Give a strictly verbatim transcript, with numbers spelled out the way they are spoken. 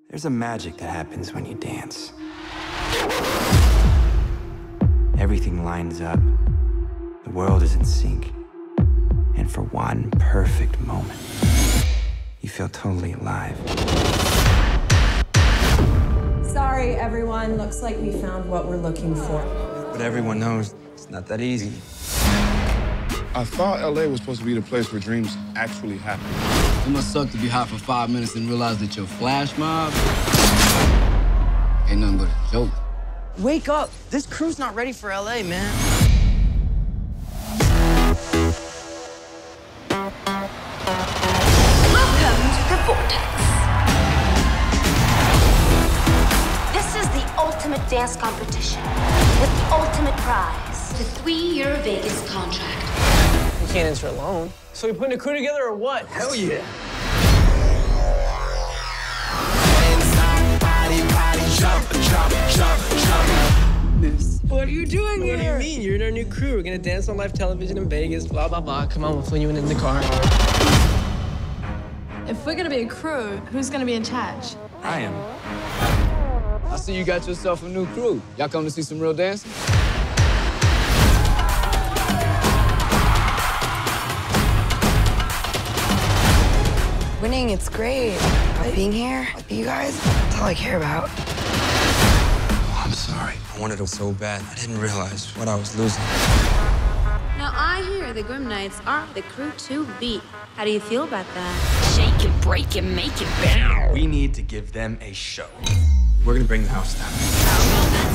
There's a magic that happens when you dance. Everything lines up. The world is in sync. And for one perfect moment, you feel totally alive. Sorry, everyone. Looks like we found what we're looking for. But everyone knows it's not that easy. I thought L A was supposed to be the place where dreams actually happen. It must suck to be hot for five minutes and realize that your flash mob ain't nothing but a joke. Wake up! This crew's not ready for L A, man. Welcome to the Vortex. This is the ultimate dance competition with the ultimate prize, the three-year Vegas contract. You can't enter alone. So we putting a crew together or what? Hell yeah! What are you doing here? What do you mean? You're in our new crew. We're gonna dance on live television in Vegas, blah, blah, blah. Come on, we'll fill you in in the car. If we're gonna be a crew, who's gonna be in charge? I am. I see you got yourself a new crew. Y'all come to see some real dancing? Winning, it's great. But being here with you guys, that's all I care about. Oh, I'm sorry. I wanted it so bad. I didn't realize what I was losing. Now, I hear the Grim Knights aren't the crew to beat. How do you feel about that? Shake it, break it, make it bounce. We need to give them a show. We're gonna bring the house down.